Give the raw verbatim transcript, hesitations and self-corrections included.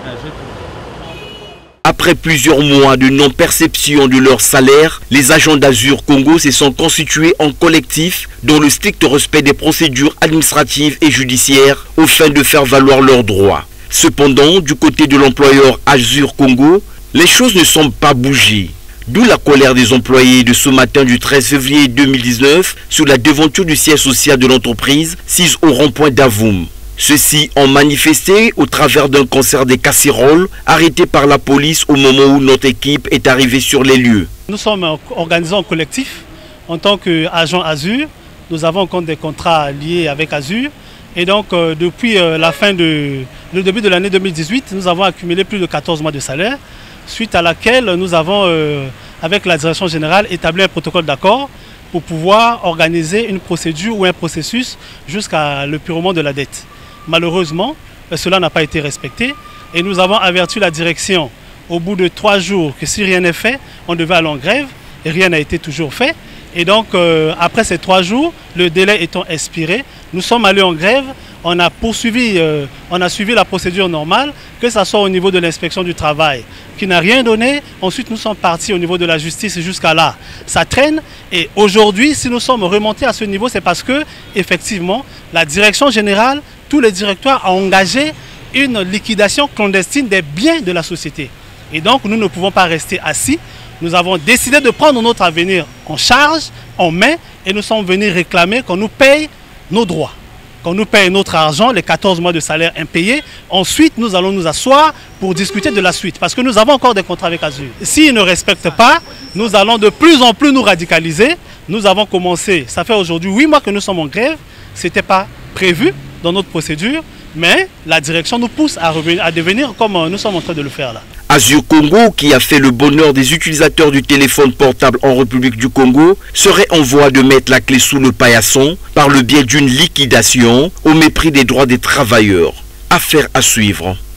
Après plusieurs mois de non-perception de leur salaire, les agents d'Azur Congo se sont constitués en collectif dans le strict respect des procédures administratives et judiciaires aux fins de faire valoir leurs droits. Cependant, du côté de l'employeur Azur Congo, les choses ne semblent pas bouger. D'où la colère des employés de ce matin du treize février deux mille dix-neuf sur la devanture du siège social de l'entreprise sise au rond-point d'Avoum. Ceux-ci ont manifesté au travers d'un concert des casseroles arrêté par la police au moment où notre équipe est arrivée sur les lieux. Nous sommes organisés en collectif en tant qu'agents Azur. Nous avons compte des contrats liés avec Azur. Et donc euh, depuis euh, la fin de, le début de l'année deux mille dix-huit, nous avons accumulé plus de quatorze mois de salaire, suite à laquelle nous avons, euh, avec la direction générale, établi un protocole d'accord pour pouvoir organiser une procédure ou un processus jusqu'à l'épurement de la dette. Malheureusement, cela n'a pas été respecté et nous avons averti la direction au bout de trois jours que si rien n'est fait, on devait aller en grève et rien n'a été toujours fait. Et donc, euh, après ces trois jours, le délai étant expiré, nous sommes allés en grève, on a poursuivi, euh, on a suivi la procédure normale, que ce soit au niveau de l'inspection du travail, qui n'a rien donné. Ensuite, nous sommes partis au niveau de la justice jusqu'à là. Ça traîne et aujourd'hui, si nous sommes remontés à ce niveau, c'est parce que, effectivement, la direction générale, tous les directeurs ont engagé une liquidation clandestine des biens de la société. Et donc, nous ne pouvons pas rester assis. Nous avons décidé de prendre notre avenir en charge, en main, et nous sommes venus réclamer qu'on nous paye nos droits, qu'on nous paye notre argent, les quatorze mois de salaire impayés. Ensuite, nous allons nous asseoir pour discuter de la suite, parce que nous avons encore des contrats avec Azur. S'ils ne respectent pas, nous allons de plus en plus nous radicaliser. Nous avons commencé, ça fait aujourd'hui huit mois que nous sommes en grève, ce n'était pas prévu dans notre procédure, mais la direction nous pousse à, revenir, à devenir comme nous sommes en train de le faire là. Azur Congo, qui a fait le bonheur des utilisateurs du téléphone portable en République du Congo, serait en voie de mettre la clé sous le paillasson par le biais d'une liquidation au mépris des droits des travailleurs. Affaire à suivre.